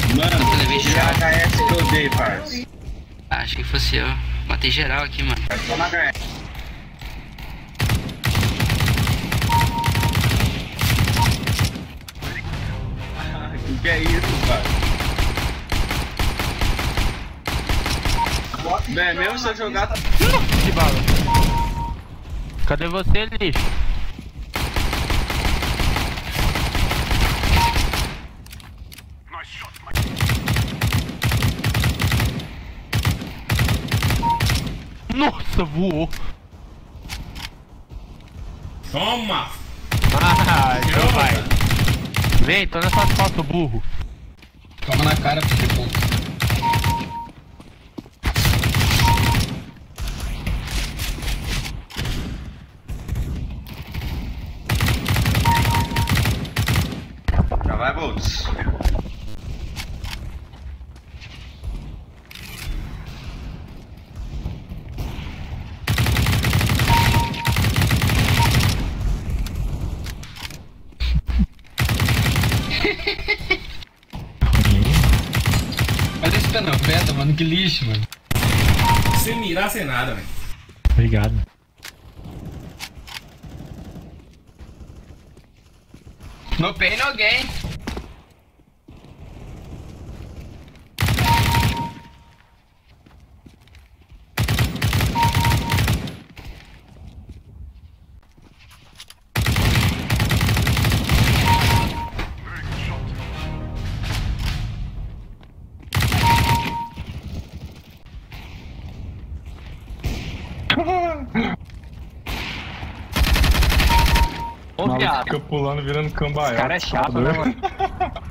Mano, Eu levei que geral. HS que eu dei, parça. Acho que fosse eu. Matei geral aqui, mano. Só na HS. O que é isso, parça? Bem, mesmo se eu jogar... De bala. Cadê você, lixo? Nossa, voou. Toma! Ah, então vai. Vem, tô nessa foto, burro. Toma na cara, filho de puta. Já vai, Boltz. Olha esse penopeta, mano, que lixo, mano. Sem mirar, sem nada, velho. Obrigado. No pain, no gain. Ô, viado. Fica pulando, virando cambaia. Esse cara é chato, né, mano?